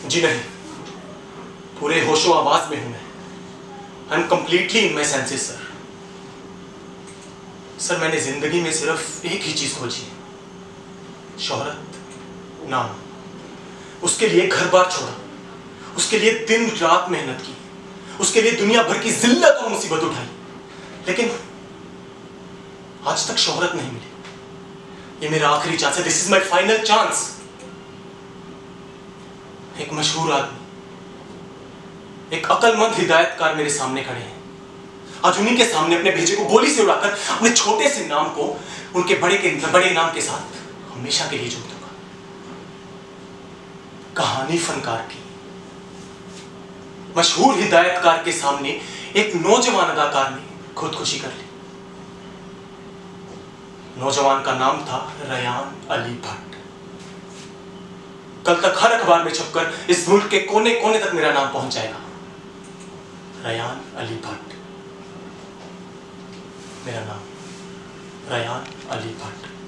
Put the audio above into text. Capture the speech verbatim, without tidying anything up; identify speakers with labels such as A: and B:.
A: जी नहीं, पूरे होशो आवाज में हूं मैं। I am completely in my senses sir. Sir मैंने जिंदगी में सिर्फ एक ही चीज खोजी है, शोहरत, नाम। उसके लिए घर बार छोड़ा, उसके लिए दिन रात मेहनत की, उसके लिए दुनिया भर की जिल्लत और मुसीबत उठाई, लेकिन आज तक शोहरत नहीं मिली। ये मेरा आखिरी चांस है। This is my final chance. एक मशहूर आदमी, एक अकलमंद हिदायतकार मेरे सामने खड़े हैं। आज उन्हीं के सामने अपने भेजे को गोली से उड़ाकर अपने छोटे से नाम को उनके बड़े के बड़े नाम के साथ हमेशा के लिए जोड़ दूंगा। कहानी फनकार की, मशहूर हिदायतकार के सामने एक नौजवान अदाकार ने खुदकुशी कर ली। नौजवान का नाम था रयान अली भट्ट। कल तक हर अखबार में छपकर इस मुल्क के कोने कोने तक मेरा नाम पहुंच जाएगा। रयान अली भट्ट, मेरा नाम रयान अली भट्ट।